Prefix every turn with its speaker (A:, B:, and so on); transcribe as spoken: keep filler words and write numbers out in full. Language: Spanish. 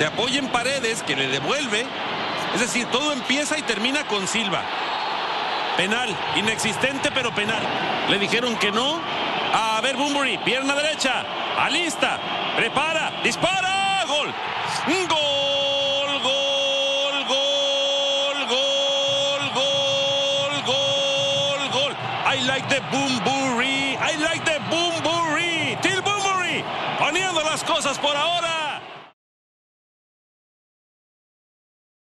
A: se apoya en Paredes, que le devuelve. Es decir, todo empieza y termina con Silva. Penal, inexistente pero penal. Le dijeron que no. A ver, Bunbury, pierna derecha, alista, prepara, dispara, gol. Gol, gol, gol, gol, gol, gol, gol. I like the Bunbury, I like the Bunbury. Teal Bunbury, poniendo las cosas por ahora